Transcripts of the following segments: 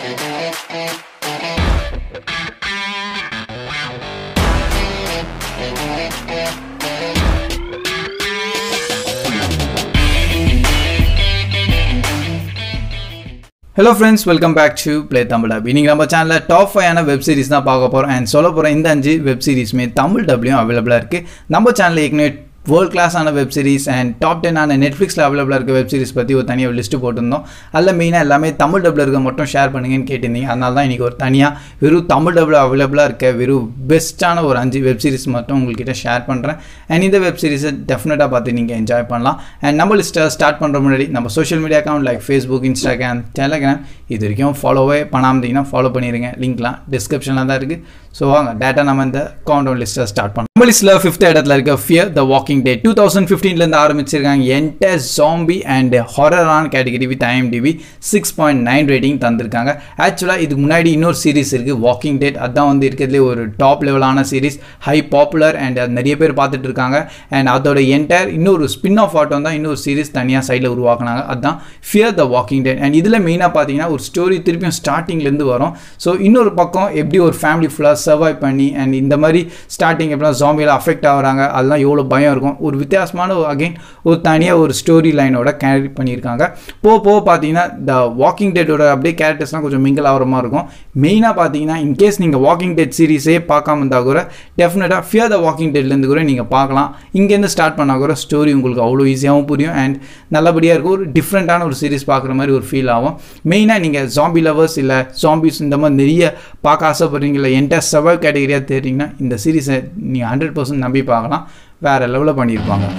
Hello friends, welcome back to Play Tamil Dub. இன்னைக்கு நம்ம சேனல்ல டாப் 5 ஆன வெப் சீரிஸ் தான் பார்க்க போறோம் and சொல்ல போற இந்த 5 வெப் சீரிஸ்மே தமிழ் டப்லயும் அவேலபிளா இருக்கு. நம்ம சேனல்ல ஏற்கனவே world class ஆன வெப் சீரிஸ் and top 10 ஆன Netflixல அவேலபிளா இருக்க வெப் சீரிஸ் பத்தி ஒரு தனியா லிஸ்ட் போட்டுருந்தோம். அதுல மெயினா எல்லாமே தமிழ் டப்ல இருக்க மட்டும் ஷேர் பண்ணுங்கன்னு கேட்டிருந்தீங்க. அதனால தான் இன்னைக்கு ஒரு தனியா வெறும் தமிழ் டப்ல அவேலபிளா இருக்க வெறும் பெஸ்டான ஒரு 5 வெப் சீரிஸ் மட்டும் உங்ககிட்ட ஷேர் பண்றேன். and இந்த வெப் சீரிஸை டெஃபினட்டா பார்த்து நீங்க என்ஜாய் பண்ணலாம். and நம்ம லிஸ்ட்டை ஸ்டார்ட் பண்ற முன்னாடி நம்ம social media account like Facebook, Instagram, Telegram இது வரைக்கும் ஃபாலோவே பண்ணாம இருந்தீங்கன்னா ஃபாலோ பண்ணிருங்க. லிங்க்லாம் டிஸ்கிரிப்ஷன்ல தான் இருக்கு. ஸோ வாங்க டேட்டா நம்ம இந்த கவுண்டவுன் லிஸ்ட்டை ஸ்டார்ட் பண்ணலாம். நம்ம லிஸ்ட்ல 5th இடத்துல இருக்க ஃபியர் த வாக்கிங் டெட் 2015ல இருந்து ஆரம்பிச்சிருக்காங்க. என்டையர் ஜாம்பி அண்ட் ஹாரரான கேட்டகரி வித் IMDb 6.9 ரேட்டிங் தந்திருக்காங்க. ஆக்சுவலாக இதுக்கு முன்னாடி இன்னொரு சீரிஸ் இருக்கு வாக்கிங் டெட். அதான் வந்து இருக்கிறதுலே ஒரு டாப் லெவலான சீரிஸ், ஹை பாப்புலர் அண்ட் நிறைய பேர் பார்த்துட்டு இருக்காங்க. அண்ட் அதோட என்டையர் இன்னொரு ஸ்பின் ஆஃப் ஆட்டம் தான் இன்னொரு சீரிஸ் தனியாக சைடில் உருவாக்குனாங்க. அதுதான் Fear the Walking Dead. And இதில் மெயினாக பார்த்தீங்கன்னா ஒரு ஸ்டோரி திருப்பியும் ஸ்டார்டிங்லேருந்து வரும். ஸோ இன்னொரு பக்கம் எப்படி ஒரு ஃபேமிலி ஃபுல்லாக சர்வை பண்ணி அண்ட் இந்த மாதிரி ஸ்டார்டிங் எப்படின்னா ஜாம்பியில் அஃபெக்ட் ஆகுறாங்க, அதெல்லாம் எவ்வளோ பயம் இருக்கும். ஒரு வித்தியாசமான அகைன் ஒரு தனியாக ஒரு ஸ்டோரி லைனோட கேரி பண்ணியிருக்காங்க. போக பார்த்தீங்கன்னா த வாக்கிங் டெட்டோட அப்படியே கேரக்டர்ஸ்லாம் கொஞ்சம் மிங்கிள் ஆகிற மாதிரி இருக்கும். மெயினாக பார்த்தீங்கன்னா இன்கேஸ் நீங்கள் வாக்கிங் டெட் சீரிஸே பார்க்காம இருந்தால் கூட டெஃபினட்டாக ஃபியர் த வாக்கிங் டெட்லேருந்து கூட நீங்கள் பார்க்கலாம். இங்கேருந்து ஸ்டார்ட் பண்ணால் கூட ஸ்டோரி உங்களுக்கு அவ்வளோ ஈஸியாகவும் புரியும் அண்ட் நல்லபடியாக இருக்கும். ஒரு டிஃப்ரெண்ட்டான ஒரு சீரிஸ் பார்க்குற மாதிரி ஒரு ஃபீல் ஆகும். மெயினாக நீங்கள் ஜாம்பி லவர்ஸ் இல்லை ஜாம்பிஸ் இந்த மாதிரி நிறைய பார்க்க ஆசைப்படுறீங்க இல்லை என்டையர் சர்வைவ் கேட்டகரியாக தெரியுங்கன்னா இந்த சீரிஸை நீங்கள் 100% நம்பி பார்க்கலாம். வேறு லெவலில் பண்ணியிருப்பாங்க.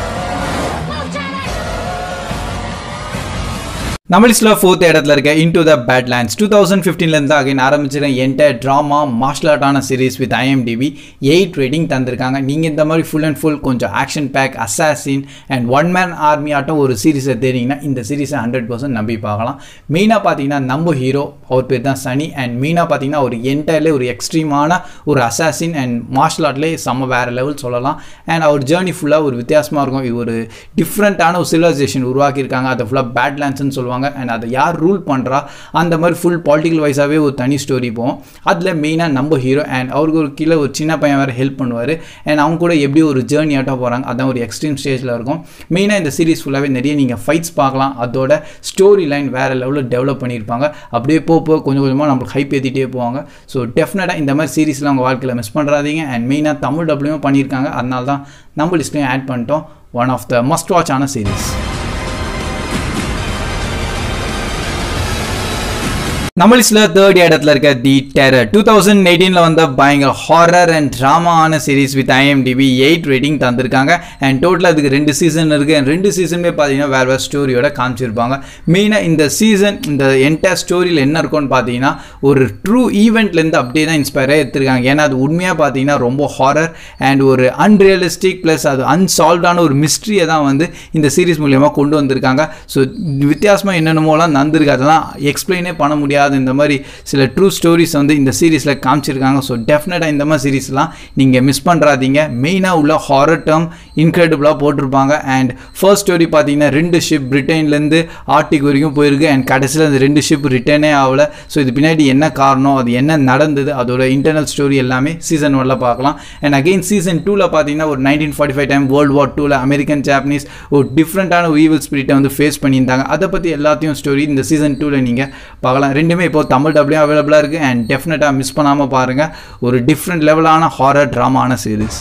நம்ம லிஸ்ட்ல 4th இடத்துல இருக்க இன்டு த பேட்லேண்ட்ஸ் 2015ல இருந்து அகைன் ஆரம்பிச்சிருக்க என்டையர் ட்ராமா மார்ஷல் ஆர்ட்டான சீரிஸ் வித் IMDb 8 ரேட்டிங் தந்திருக்காங்க. நீங்கள் இந்த மாதிரி ஃபுல் அண்ட் ஃபுல் கொஞ்சம் action pack assassin and one man army ஆட்டம் ஒரு சீரிஸை தெரியுங்கன்னா இந்த சீரிஸை 100% நம்பி பார்க்கலாம். மெயினாக பார்த்தீங்கன்னா நம்ம ஹீரோ அவர் பேர் தான் சனி அண்ட் மெயினாக பார்த்தீங்கன்னா ஒரு என்டையர்லே ஒரு எக்ஸ்ட்ரீமான ஒரு அசாசின் அண்ட் மார்ஷல் ஆர்ட்லேயே செம்ம வேறு லெவல் சொல்லலாம். அண்ட் அவர் ஜேர்னி ஃபுல்லாக ஒரு வித்தியாசமாக இருக்கும். இது ஒரு டிஃப்ரெண்ட்டான ஒரு சிவிலைசேஷன் உருவாக்கியிருக்காங்க. அதை ஃபுல்லாக பேட்லேண்ட்ஸ்னு சொல்லுவாங்க. அண்ட் அதை யார் ரூல் பண்ணுறா அந்த மாதிரி ஃபுல் பாலிட்டிக்கல் வைஸாகவே ஒரு தனி ஸ்டோரி போகும். அதில் மெயினாக நம்ம ஹீரோ அண்ட் அவருக்கு ஒரு கீழே ஒரு சின்ன பையன் வேறு ஹெல்ப் பண்ணுவார். அண்ட் அவங்க கூட எப்படி ஒரு ஜேர்னி ஆட்டாக போகிறாங்க, அதான் ஒரு எக்ஸ்ட்ரீம் ஸ்டேஜில் இருக்கும். மெயினாக இந்த சீரிஸ் ஃபுல்லாகவே நிறைய நீங்கள் ஃபைட்ஸ் பார்க்கலாம். அதோட ஸ்டோரி லைன் வேறு லெவலில் டெவலப் பண்ணியிருப்பாங்க. அப்படியே போக கொஞ்சம் கொஞ்சமாக நம்மளுக்கு ஹைப் ஏற்றிட்டே போவாங்க. ஸோ டெஃபினட்டாக இந்த மாதிரி சீரிஸ்லாம் உங்கள் வாழ்க்கையில் மிஸ் பண்ணுறாதீங்க. அண்ட் மெயினாக தமிழ் டப்லையும் பண்ணியிருக்காங்க. அதனால தான் நம்ம லிஸ்ட்லையும் ஆட் பண்ணிட்டோம். One of the must watch ஆன சீரிஸ். நம்ம லிஸ்ட்ல 3rd இடத்துல இருக்க தி டெரர் 2018ல வந்த பயங்கர ஹாரர் அண்ட் ட்ராமா ஆன சீரிஸ் வித் IMDb 8 ரேட்டிங் தந்திருக்காங்க. அண்ட் டோட்டலாக அதுக்கு 2 சீசன் இருக்குது. அண்ட் 2 சீசனுமே பார்த்தீங்கன்னா வேறு ஸ்டோரியோட காமிச்சிருப்பாங்க. மெயினாக இந்த சீசன் இந்த என்டையர் ஸ்டோரியில் என்ன இருக்கும்னு பார்த்தீங்கன்னா ஒரு ட்ரூ ஈவெண்ட்லேருந்து அப்படியே தான் இன்ஸ்பயராக எடுத்திருக்காங்க. ஏன்னா அது உண்மையாக பார்த்தீங்கன்னா ரொம்ப ஹாரர் அண்ட் ஒரு அன்ரியலிஸ்டிக் ப்ளஸ் அது அன்சால்வ்டான ஒரு மிஸ்ட்ரியை தான் வந்து இந்த சீரிஸ் மூலியமாக கொண்டு வந்திருக்காங்க. ஸோ வித்தியாசமாக என்னென்னமோலாம் நடந்திருக்கு, அதெல்லாம் எக்ஸ்பிளைனே பண்ண முடியாது. இந்த மாதிரி சில ட்ரூ ஸ்டோரிஸ் வந்து இந்த சீரிஸில் காமிச்சிருக்காங்க. ஸோ டெஃபினட்டாக இந்த மாதிரி சீரிஸ்லாம் நீங்கள் மிஸ் பண்ணுறாதீங்க. மெயினாக உள்ள ஹாரர் டேர்ம் இன்க்ரெடிபிளாக போட்டிருப்பாங்க. அண்ட் ஃபர்ஸ்ட் ஸ்டோரி பார்த்தீங்கன்னா 2 ஷிப் பிரிட்டன்லேருந்து ஆர்டிக் வரைக்கும் போயிருக்கு. அண்ட் கடைசியில் அந்த 2 ஷிப் ரிட்டர்னே ஆகலை. ஸோ இது பின்னாடி என்ன காரணம், அது என்ன நடந்தது, அதோட இன்டர்னல் ஸ்டோரி எல்லாமே சீசன் 1ல் பார்க்கலாம். அண்ட் அகெயின் சீசன் 2ல் பார்த்தீங்கன்னா ஒரு 1945 டைம் வேர்ல்டு வார் 2ல் அமெரிக்கன் ஜாப்பனீஸ் ஒரு டிஃப்ரெண்ட்டான ஒரு ஈவில் ஸ்பிரிட்டை வந்து ஃபேஸ் பண்ணியிருந்தாங்க. அதை பற்றி எல்லாத்தையும் ஸ்டோரி இந்த சீசன் 2ல் நீங்கள் பார்க்கலாம். ரெண்டுமே இப்போ தமிழ் டப்லையும் அவைலபிளாக இருக்குது. அண்ட் டெஃபினட்டாக மிஸ் பண்ணாமல் பாருங்கள். ஒரு டிஃப்ரெண்ட் லெவலான ஹாரர் ட்ராமான சீரிஸ்.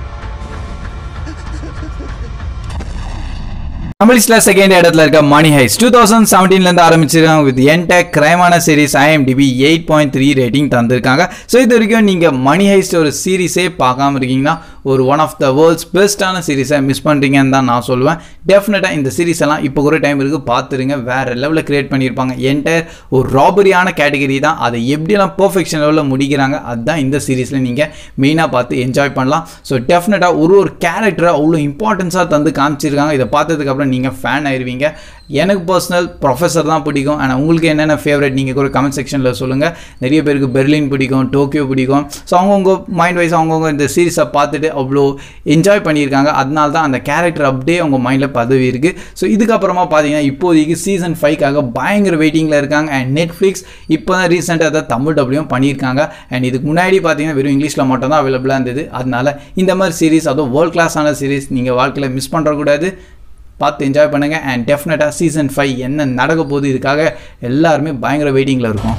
நம்ம லிஸ்ட்ல 2nd இடத்துல இருக்க மணி ஹைஸ்ட் 2017ல இருந்து ஆரம்பிச்சிருக்காங்க வித் என்டையர் கிரைமான சீரிஸ் IMDb 8.3 ரேட்டிங் தந்திருக்காங்க. ஸோ இது வரைக்கும் நீங்கள் மணி ஹைஸ்ட் ஒரு சீரிஸே பார்க்காம இருக்கீங்கன்னா ஒரு ஒன் ஆஃப் த வேர்ல்ட்ஸ் பெஸ்ட்டான சீரிஸை மிஸ் பண்ணுறீங்கன்னு தான் நான் சொல்லுவேன். டெஃபினட்டாக இந்த சீரிஸ் எல்லாம் இப்போ கூட டைம் இருக்குது, பார்த்துருங்க. வேறு லெவலில் கிரியேட் பண்ணியிருப்பாங்க. என்டையர் ஒரு ராபரியான கேட்டகரி தான். அதை எப்படியெல்லாம் பர்ஃபெக்ஷன் லெவலில் முடிக்கிறாங்க அதுதான் இந்த சீரிஸில் நீங்கள் மெயினாக பார்த்து என்ஜாய் பண்ணலாம். ஸோ டெஃபினட்டாக ஒரு கேரக்டரை அவ்வளோ இம்பார்ட்டன்ஸாக தந்து காமிச்சிருக்காங்க. இதை பார்த்ததுக்கப்புறம் நீங்கள் ஃபேன் ஆயிடுவீங்க. எனக்கு பர்சனல் ப்ரொஃபஸர் தான் பிடிக்கும். ஆனால் உங்களுக்கு என்னென்ன ஃபேவரட் நீங்கள் கூட கமெண்ட் செக்ஷனில் சொல்லுங்கள். நிறைய பேருக்கு பெர்லின் பிடிக்கும், டோக்கியோ பிடிக்கும். ஸோ அவங்கவுங்க மைண்ட் வைஸ் அவங்கவுங்க இந்த சீரிஸை பார்த்துட்டு அவ்வளோ என்ஜாய் பண்ணியிருக்காங்க. அதனால தான் அந்த கேரக்டர் அப்படியே அவங்க மைண்டில் பதவி இருக்குது. ஸோ இதுக்கப்புறமா பார்த்தீங்கன்னா இப்போதைக்கு சீசன் 5க்காக பயங்கர வெயிட்டிங்கில் இருக்காங்க. அண்ட் நெட்ஃப்ளிக்ஸ் இப்போ தான் ரீசெண்டாக அதை தமிழ் டப்ளியும் பண்ணியிருக்காங்க. அண்ட் இதுக்கு முன்னாடி பார்த்தீங்கன்னா வெறும் இங்கிலீஷில் மட்டும் தான் அவைலபிளாக இருந்தது. அதனால இந்த மாதிரி சீரிஸ் அதுவும் வேர்ல்ட் கிளாஸான சீரிஸ் நீங்கள் வாழ்க்கையில் மிஸ் பண்ணுறக்கூடாது. பார்த்து என்ஜாய் பண்ணுங்கள். அண்ட் டெஃபினட்டாக சீசன் 5 என்ன நடக்க போகுது இதுக்காக எல்லாருமே பயங்கர வெயிட்டிங்கில் இருக்கும்.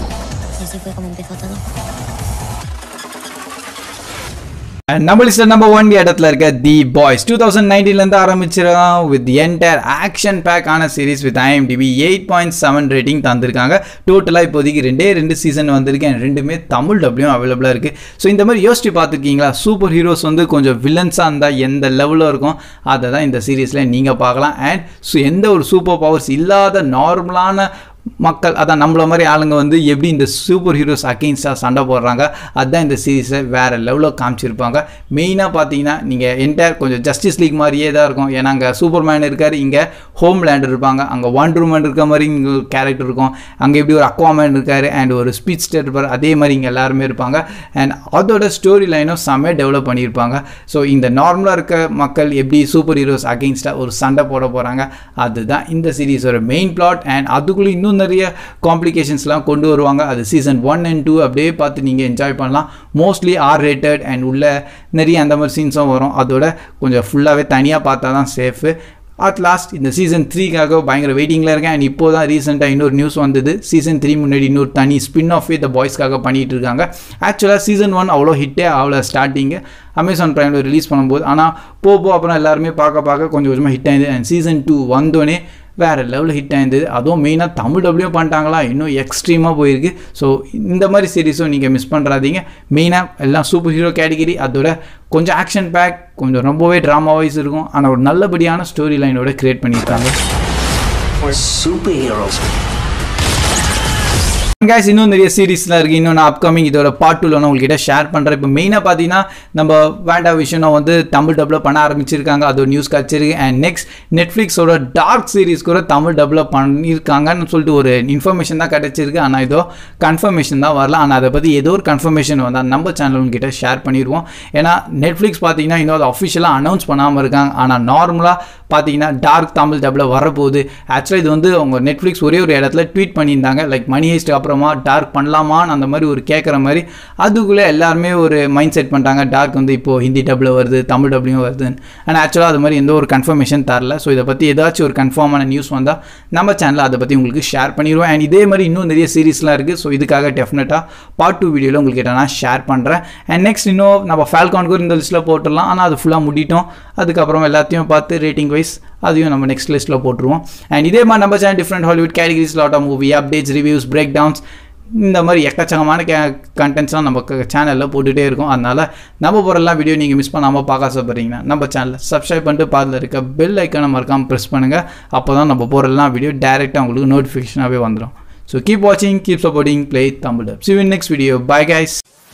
நம்ம லிஸ்ட்டில் நம்பர் 1 இடத்துல இருக்க தி பாய்ஸ் 2019 ஆரம்பிச்சிருக்காங்க வித் என்டையர் ஆக்ஷன் பேக் ஆன சீரிஸ் வித் IMDb 8.7 ரேட்டிங் தந்திருக்காங்க. டோட்டலாக இப்போதைக்கு 2 சீசன் வந்திருக்கு. அண்ட் 2மே தமிழ் டப்ளியும் அவைலபிளாக இருக்குது. ஸோ இந்த மாதிரி யோசிச்சு பார்த்துருக்கீங்களா, சூப்பர் ஹீரோஸ் வந்து கொஞ்சம் வில்லன்ஸாக இருந்தால் எந்த லெவலில் இருக்கும் அதை தான் இந்த சீரீஸில் நீங்கள் பார்க்கலாம். அண்ட் எந்த ஒரு சூப்பர் பவர்ஸ் இல்லாத நார்மலான மக்கள், அதான் நம்மள மாதிரி ஆளுங்க வந்து எப்படி இந்த சூப்பர் ஹீரோஸ் அகெயின்ஸ்டாக சண்டை போடுறாங்க அதுதான் இந்த சீரீஸை வேறு லெவலில் காமிச்சிருப்பாங்க. மெயினாக பார்த்தீங்கன்னா நீங்கள் என்டையர் கொஞ்சம் ஜஸ்டிஸ் லீக் மாதிரியே தான் இருக்கும். ஏன்னா அங்கே சூப்பர்மேன் இருக்கார், இங்கே ஹோம்லேண்டர் இருப்பாங்க, அங்கே வண்டர் உமன் இருக்க மாதிரி இங்கே ஒரு கேரக்டர் இருக்கும், அங்கே எப்படி ஒரு அக்வாமேன் இருக்கார் அண்ட் ஒரு ஸ்பீட்ஸ்டர் இருப்பார், அதே மாதிரி இங்கே எல்லாருமே இருப்பாங்க. அண்ட் அதோட ஸ்டோரி லைனும் செம்மையாக டெவலப் பண்ணியிருப்பாங்க. ஸோ இந்த நார்மலாக இருக்க மக்கள் எப்படி சூப்பர் ஹீரோஸ் அகெயின்ஸ்டாக ஒரு சண்டை போட போகிறாங்க அதுதான் இந்த சீரீஸோட மெயின் பிளாட். அண்ட் அதுக்குள்ளே இன்னும் நிறைய காம்ப்ளிகேஷன்ஸ்லாம் கொண்டு வருவாங்க. அது சீசன் 1 and 2 அப்படியே பார்த்து நீங்கள் என்ஜாய் பண்ணலாம். மோஸ்ட்லி R-rated அண்ட் உள்ள நிறைய அந்த மாதிரி சீன்ஸும் வரும். அதோட கொஞ்சம் ஃபுல்லாகவே தனியாக பார்த்தா தான் சேஃபு. அட் லாஸ்ட் இந்த சீசன் 3க்காக பயங்கர வெயிட்டிங்கில் இருக்கேன். அண்ட் இப்போ தான் ரீசெண்டாக இன்னொரு நியூஸ் வந்தது, சீசன் 3 முன்னாடி இன்னொரு தனி ஸ்பின் ஆஃப் இந்த பாய்ஸ்க்காக பண்ணிகிட்டு இருக்காங்க. ஆக்சுவலாக சீசன் 1 அவ்வளோ ஹிட்டே அவ்வளோ ஸ்டார்டிங்கு அமேசான் ப்ரைமில் ரிலீஸ் பண்ணும்போது, ஆனால் போக அப்புறம் எல்லாருமே பார்க்க கொஞ்சம் கொஞ்சமாக ஹிட் ஆயிருந்தது. அண்ட் சீசன் 2 வந்தோடனே வேறு லெவலில் ஹிட் ஆயிருந்தது. அதுவும் மெயினாக தமிழ் டப்ளியும் பண்ணிட்டாங்களா, இன்னும் எக்ஸ்ட்ரீமாக போயிருக்கு. ஸோ இந்த மாதிரி சீரீஸும் நீங்கள் மிஸ் பண்ணுறாதீங்க. மெயினாக எல்லாம் சூப்பர் ஹீரோ கேட்டகிரி, அதோட கொஞ்சம் ஆக்ஷன் பேக், கொஞ்சம் ரொம்பவே ட்ராமா வைஸ் இருக்கும். ஆனால் ஒரு நல்லபடியான ஸ்டோரி லைனோட கிரியேட் பண்ணியிருக்காங்க. guys, இன்னும் நிறைய சீரீஸ்லாம் இருக்குது. இன்னும் நான் அப்கமிங் இதோட பார்ட் 2ல நான் உங்கள்கிட்ட ஷேர் பண்ணுறேன். இப்போ மெயினாக பார்த்தீங்கன்னா நம்ம வேண்டா விஷயம் வந்து தமிழ் டப்ல பண்ண ஆரம்பிச்சிருக்காங்க, அது ஒரு நியூஸ் கிடச்சிருக்கு. அண்ட் நெக்ஸ்ட் நெட்ஃப்ளிக்ஸோட டார்க் சீரீஸ் கூட தமிழ் டப்ல பண்ணியிருக்காங்கன்னு சொல்லிட்டு ஒரு இன்ஃபர்மேஷன் தான் கிடச்சிருக்கு. ஆனால் இதோ கன்ஃபர்மேஷன் தான் வரல. ஆனால் அதை பற்றி ஏதோ ஒரு கன்ஃபர்மேஷன் வந்தால் நம்ம சேனல் உங்ககிட்ட ஷேர் பண்ணிடுவோம். ஏன்னா நெட்ஃப்ளிக்ஸ் பார்த்தீங்கன்னா இன்னும் அதை அஃபிஷியலாக அனௌன்ஸ் பண்ணாமல் இருக்காங்க. ஆனால் நார்மலாக பார்த்தீங்கன்னா டார்க் தமிழ் டப்ல வரப்போகுது. ஆக்சுவலாக இது வந்து அவங்க நெட்ஃப்ளிக்ஸ் ஒரே ஒரு இடத்துல ட்வீட் பண்ணியிருந்தாங்க, லைக் மணி ஹெய்ஸ்ட் அப்புறமா டார்க் பண்ணலாமான்னு அந்த மாதிரி ஒரு கேட்குற மாதிரி. அதுக்குள்ளே எல்லாருமே ஒரு மைண்ட் செட் பண்ணிட்டாங்க, டார்க் வந்து இப்போது ஹிந்தி டப்பில் வருது, தமிழ் டப்லையும் வருதுன்னு. ஆனால் ஆக்சுவலாக அது மாதிரி எந்த ஒரு கன்ஃபர்மேஷன் தரல. ஸோ இதை பற்றி ஏதாச்சும் ஒரு கன்ஃபார்மான நியூஸ் வந்தால் நம்ம சேனலில் அதை பற்றி உங்களுக்கு ஷேர் பண்ணிடுவோம். அண்ட் இதே மாதிரி இன்னும் நிறைய சீரீஸ்லாம் இருக்குது. ஸோ இதுக்காக டெஃபினட்டாக பார்ட் 2 வீடியோவில் உங்களுக்கு நான் ஷேர் பண்ணுறேன். அண்ட் நெக்ஸ்ட் இன்னும் நம்ம ஃபால்கானுக்கு இந்த லிஸ்ட்டில் போட்டுடலாம். ஆனால் அது ஃபுல்லாக முடிட்டோம். அதுக்கப்புறம் எல்லாத்தையும் பார்த்து ரேட்டிங் வைஸ் அதையும் நம்ம நெக்ஸ்ட் லிஸ்ட்டில் போட்டுருவோம். அண்ட் இதே மாதிரி நம்ம channel different Hollywood categories, lot of movie updates, reviews, breakdowns, இந்த மாதிரி எக்கச்சக்கமான கண்டென்ட்ஸ்லாம் நம்ம சேனலில் போட்டுகிட்டே இருக்கும். அதனால் நம்ம போகிறலாம் வீடியோ நீங்கள் மிஸ் பண்ணாமல் பார்க்க ஆசைப்படுறீங்கன்னா நம்ம சேனலை சப்ஸ்கிரைப் பண்ணிட்டு பாதில் இருக்க பெல் ஐக்கானை மறக்காமல் ப்ரெஸ் பண்ணுங்கள். அப்போ தான் நம்ம போகிறலாம் வீடியோ டைரெக்டாக உங்களுக்கு நோட்டிஃபிகேஷனாகவே வந்துடும். ஸோ கீப் வாட்சிங், keep supporting Play Tamil Dub. See you in next video. Bye guys.